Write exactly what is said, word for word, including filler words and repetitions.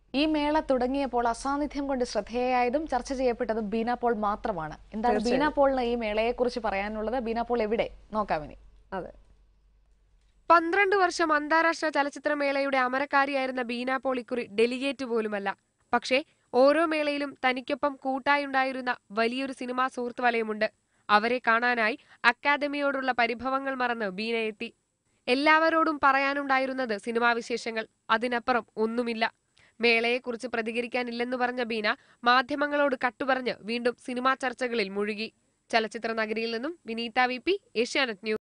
ഈ മേള തുടങ്ങിയപ്പോൾ അസാന്നിധ്യം കൊണ്ട് ശ്രദ്ധേയായതും ചർച്ച ചെയ്യപ്പെട്ടതും ബീന പോൾ മാത്രമാണ്. എന്താണ് ബീന പോളിന് ഈ മേളയെക്കുറിച്ച് പറയാനുള്ളത്? ബീന പോൾ എവിടെ? നോക്കാം ഇനി. അതെ, പന്ത്രണ്ട് വർഷം അന്താരാഷ്ട്ര ചലച്ചിത്രമേളയുടെ അമരക്കാരിയായിരുന്ന ബീന പോൾ ഇക്കുറി ഡെലിഗേറ്റ് പോലുമല്ല. പക്ഷേ ഓരോ മേളയിലും തനിക്കൊപ്പം കൂട്ടായുണ്ടായിരുന്ന വലിയൊരു സിനിമാ സുഹൃത്ത് വലയമുണ്ട്. അവരെ കാണാനായി അക്കാദമിയോടുള്ള പരിഭവങ്ങൾ മറന്ന് ബീന എത്തി. എല്ലാവരോടും പറയാനുണ്ടായിരുന്നത് സിനിമാ വിശേഷങ്ങൾ, അതിനപ്പുറം ഒന്നുമില്ല. മേളയെക്കുറിച്ച് പ്രതികരിക്കാനില്ലെന്നു പറഞ്ഞ ബീന മാധ്യമങ്ങളോട് കട്ടുപറഞ്ഞ് വീണ്ടും സിനിമാ ചർച്ചകളിൽ മുഴുകി. ചലച്ചിത്ര നഗരിയിൽ നിന്നും Vineetha V P, Asianet news.